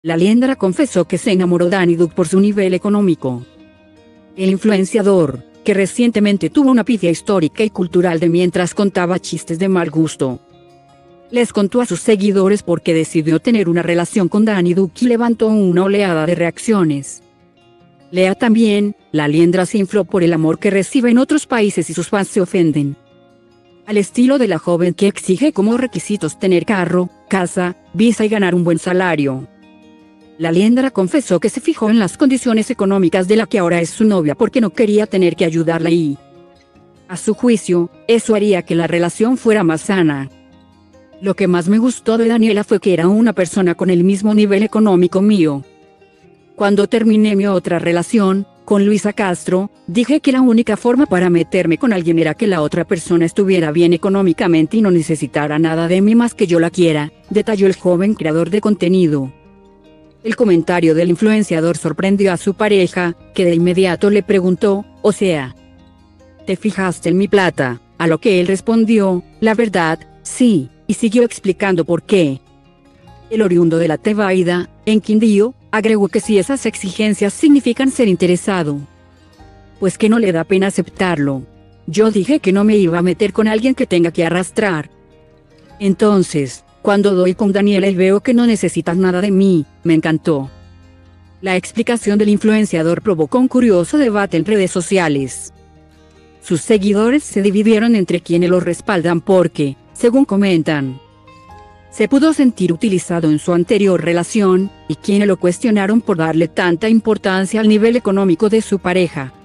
La liendra confesó que se enamoró de Dani Duke por su nivel económico. El influenciador, que recientemente tuvo una pifia histórica y cultural de mientras contaba chistes de mal gusto, les contó a sus seguidores por qué decidió tener una relación con Dani Duke y levantó una oleada de reacciones. Lea también, la liendra se infló por el amor que recibe en otros países y sus fans se ofenden. Al estilo de la joven que exige como requisitos tener carro, casa, visa y ganar un buen salario. La liendra confesó que se fijó en las condiciones económicas de la que ahora es su novia porque no quería tener que ayudarla y, a su juicio, eso haría que la relación fuera más sana. Lo que más me gustó de Daniela fue que era una persona con el mismo nivel económico mío. Cuando terminé mi otra relación, con Luisa Castro, dije que la única forma para meterme con alguien era que la otra persona estuviera bien económicamente y no necesitara nada de mí más que yo la quiera, detalló el joven creador de contenido. El comentario del influenciador sorprendió a su pareja, que de inmediato le preguntó, o sea, ¿te fijaste en mi plata? A lo que él respondió, la verdad, sí, y siguió explicando por qué. El oriundo de la Tebaida, en Quindío, agregó que si esas exigencias significan ser interesado, pues que no le da pena aceptarlo. Yo dije que no me iba a meter con alguien que tenga que arrastrar. Entonces, cuando doy con Daniela y veo que no necesitas nada de mí, me encantó. La explicación del influenciador provocó un curioso debate en redes sociales. Sus seguidores se dividieron entre quienes lo respaldan porque, según comentan, se pudo sentir utilizado en su anterior relación, y quienes lo cuestionaron por darle tanta importancia al nivel económico de su pareja.